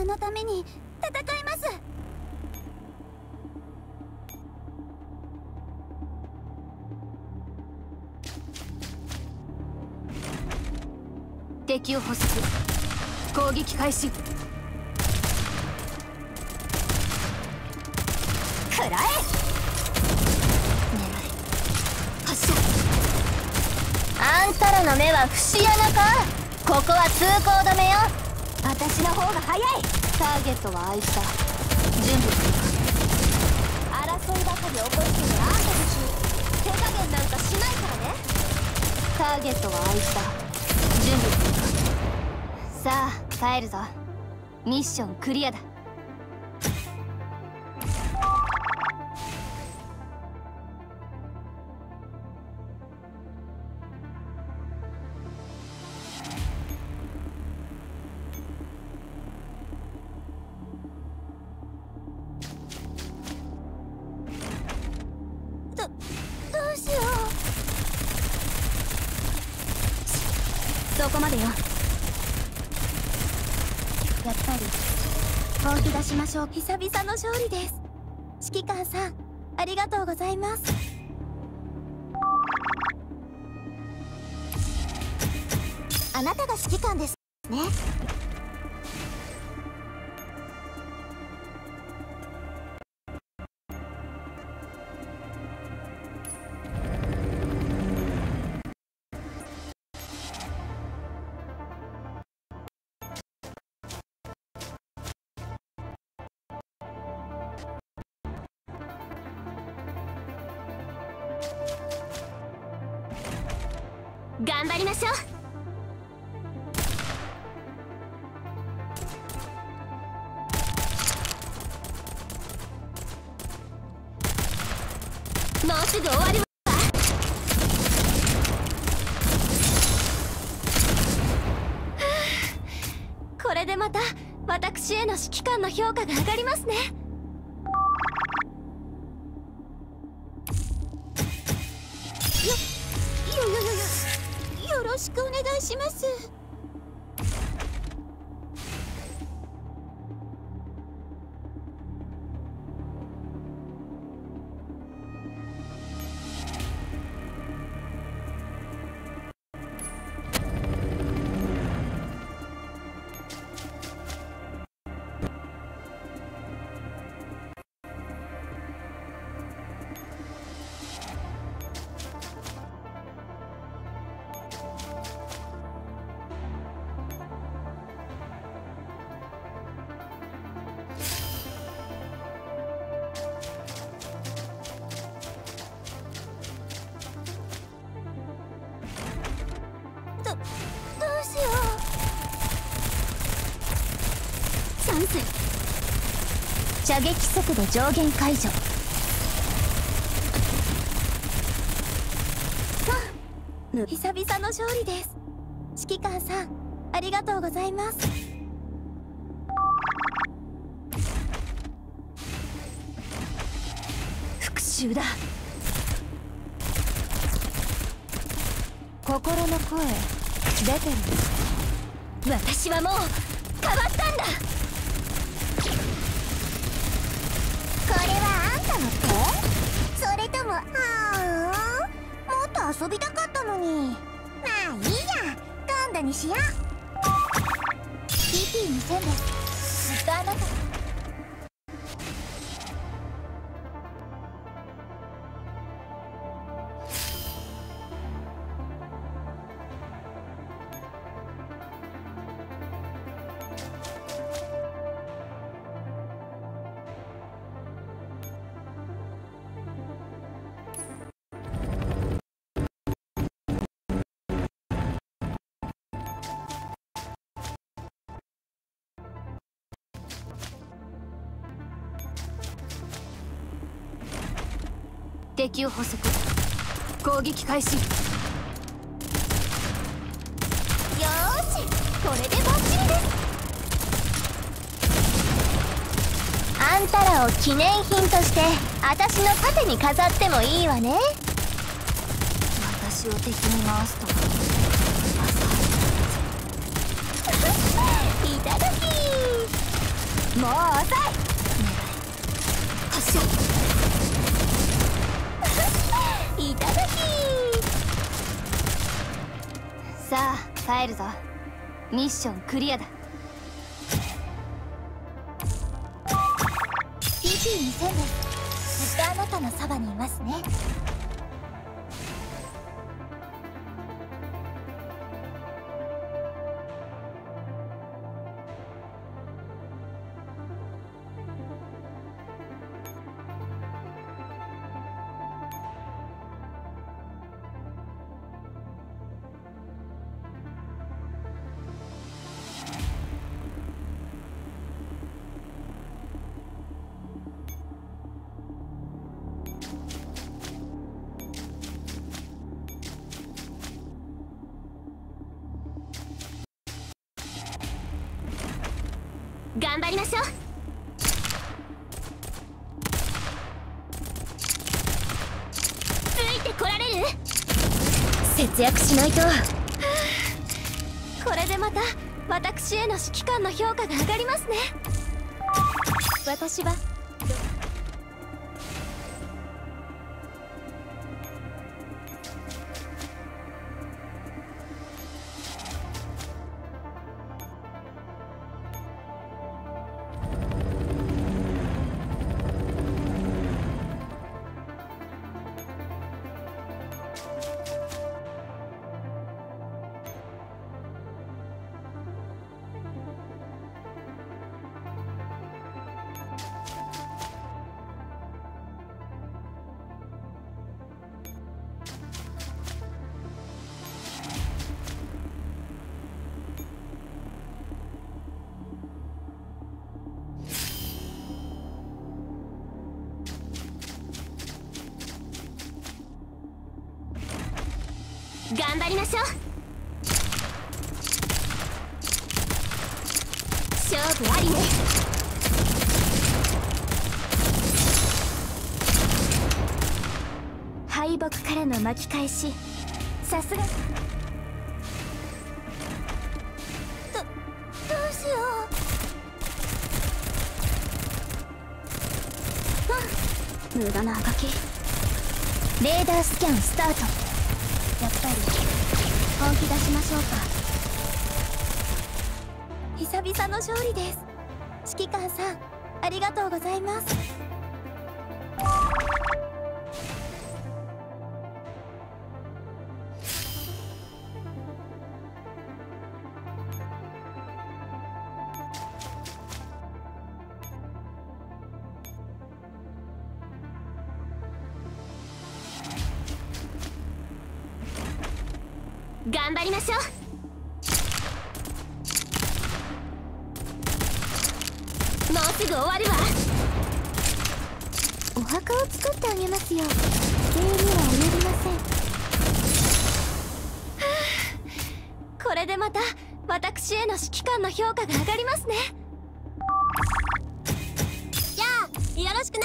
のために戦います。 敵を捕捉。攻撃開始。 食らえ。狙い発射。 あんたらの目は節穴か。ここは通行止めよ。私の方が早い。 ターゲットは愛した。準備するか。 争いばかり起こしてるあんたたち、手加減なんかしないからね。 ターゲットは愛した。準備するか。さあ帰るぞ。ミッションクリアだ。 どうしよそこまでよ。 やっぱり本気出しましょう。久々の勝利です。指揮官さん、ありがとうございます。あなたが指揮官ですね。 頑張りましょう。もうすぐ終わるわ。これでまた私への指揮官の評価が上がりますね。 よろしくお願いします。どうしよう。 チャンス。射撃速度上限解除。 久々の勝利です。指揮官さん、ありがとうございます。 復讐だ。心の声出てる。私はもう変わったんだ。 これはあんたの手？それとももっと遊びたかったのに。まあいいや、今度にしよう。 TP2000 です。ずっとあなた。 敵を捕捉。攻撃開始。よーし、これでバッチリです。あんたらを記念品として私の盾に飾ってもいいわね。 私を敵に回すとは。 いただき。 破砕。発射。いただき。さあ帰るぞ。ミッションクリアだ。 PP2000 です。ずっとあなたのそばにいますね。 頑張りましょう。ついてこられる？節約しないと。これでまた私への指揮官の評価が上がりますね。私は頑張りましょう。勝負ありね。敗北からの巻き返し、さすが。どうしよう。無駄なあがき。レーダースキャンスタート。やっぱり本気出しましょうか。久々の勝利です。指揮官さん、ありがとうございます。頑張りましょう。もうすぐ終わるわ。お墓を作ってあげますよ。礼には及びません。これでまた私への指揮官の評価が上がりますね。じゃあよろしくな。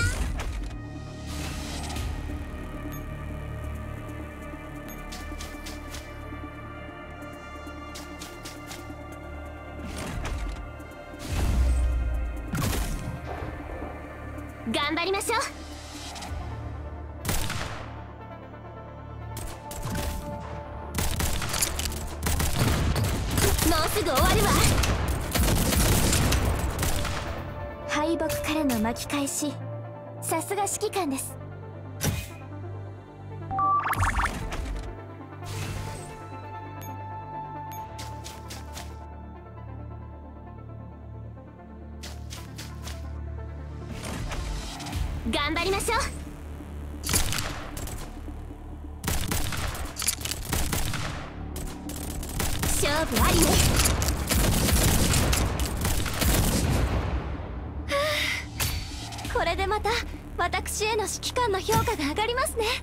頑張りましょう。もうすぐ終わるわ。敗北からの巻き返し、さすが指揮官です。頑張りましょう。勝負ありね。これでまた私への指揮官の評価が上がりますね。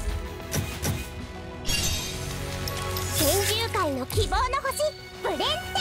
研究会の希望の星ブレン